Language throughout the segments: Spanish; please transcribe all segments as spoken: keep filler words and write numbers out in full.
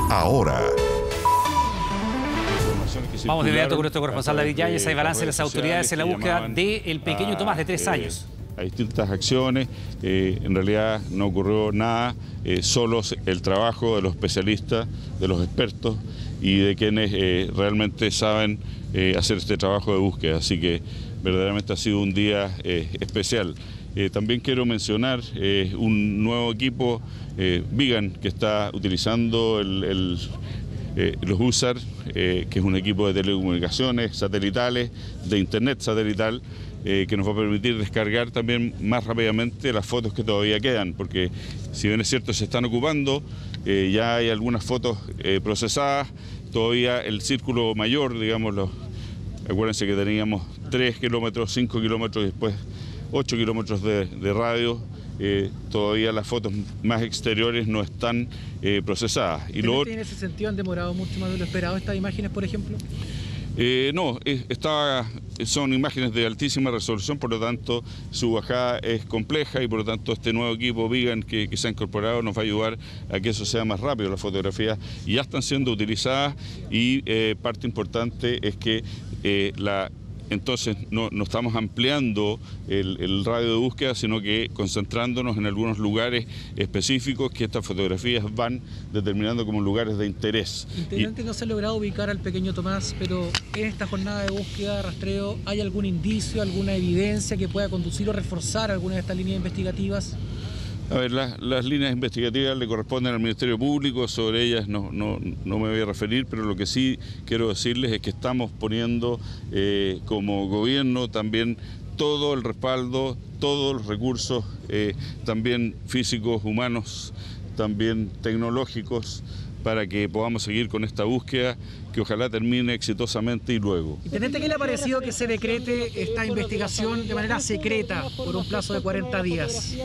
ahora. Vamos de inmediato con nuestro corresponsal David Yáñez. Hay balance de las autoridades en la búsqueda del pequeño Tomás de tres años. A distintas acciones, eh, en realidad no ocurrió nada, eh, solo el trabajo de los especialistas, de los expertos y de quienes eh, realmente saben eh, hacer este trabajo de búsqueda, así que verdaderamente ha sido un día eh, especial. Eh, también quiero mencionar eh, un nuevo equipo, eh, Vigan, que está utilizando el, el, eh, los U S A R, eh, que es un equipo de telecomunicaciones satelitales, de internet satelital, Eh, que nos va a permitir descargar también más rápidamente las fotos que todavía quedan, porque si bien es cierto se están ocupando, eh, ya hay algunas fotos eh, procesadas, todavía el círculo mayor, digámoslo, acuérdense que teníamos tres kilómetros, cinco kilómetros y después ocho kilómetros de, de radio, eh, todavía las fotos más exteriores no están eh, procesadas. Y lo... ¿En ese sentido han demorado mucho más de lo esperado estas imágenes, por ejemplo? Eh, no, está, son imágenes de altísima resolución, por lo tanto su bajada es compleja y por lo tanto este nuevo equipo Vigan que, que se ha incorporado nos va a ayudar a que eso sea más rápido. Las fotografías ya están siendo utilizadas y eh, parte importante es que eh, la... Entonces no, no estamos ampliando el, el radio de búsqueda, sino que concentrándonos en algunos lugares específicos que estas fotografías van determinando como lugares de interés. Integrante, no se ha logrado ubicar al pequeño Tomás, pero en esta jornada de búsqueda, rastreo, ¿hay algún indicio, alguna evidencia que pueda conducir o reforzar alguna de estas líneas investigativas? A ver, las, las líneas investigativas le corresponden al Ministerio Público, sobre ellas no, no, no me voy a referir, pero lo que sí quiero decirles es que estamos poniendo eh, como gobierno también todo el respaldo, todos los recursos, eh, también físicos, humanos, también tecnológicos, para que podamos seguir con esta búsqueda que ojalá termine exitosamente y luego. Intendente, ¿qué le ha parecido que se decrete esta investigación de manera secreta por un plazo de cuarenta días?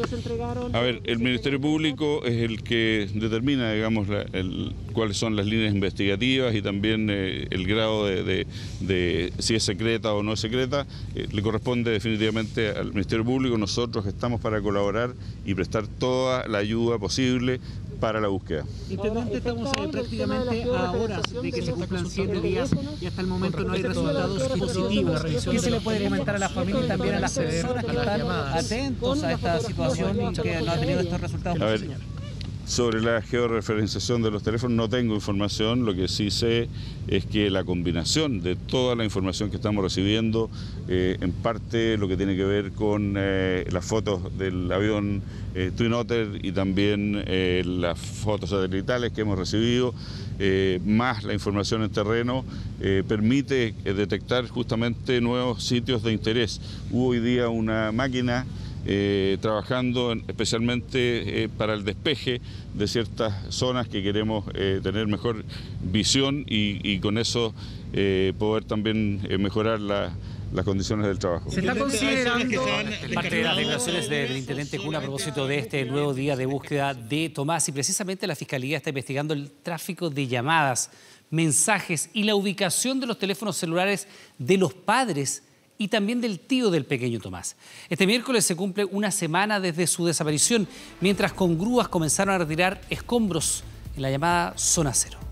A ver, el Ministerio Público es el que determina, digamos, la, el, cuáles son las líneas investigativas y también eh, el grado de, de, de si es secreta o no es secreta. Eh, le corresponde definitivamente al Ministerio Público. Nosotros estamos para colaborar y prestar toda la ayuda posible para la búsqueda. Intendente, estamos eh, prácticamente a horas de que se cumplan siete días y hasta el momento no hay resultados positivos. ¿Qué se le puede comentar a la familia y también a las personas que están atentos a esta situación y que no ha tenido estos resultados? A ver, sobre la georreferenciación de los teléfonos no tengo información, lo que sí sé es que la combinación de toda la información que estamos recibiendo, eh, en parte lo que tiene que ver con eh, las fotos del avión eh, Twin Otter y también eh, las fotos satelitales que hemos recibido, eh, más la información en terreno, eh, permite eh, detectar justamente nuevos sitios de interés. Hubo hoy día una máquina Eh, trabajando en, especialmente eh, para el despeje de ciertas zonas que queremos eh, tener mejor visión y, y con eso eh, poder también eh, mejorar la, las condiciones del trabajo. ¿Se está considerando parte de las declaraciones del intendente Cuna a propósito de este nuevo día de búsqueda de Tomás? Y precisamente la Fiscalía está investigando el tráfico de llamadas, mensajes y la ubicación de los teléfonos celulares de los padres y también del tío del pequeño Tomás. Este miércoles se cumple una semana desde su desaparición, mientras con grúas comenzaron a retirar escombros en la llamada Zona Cero.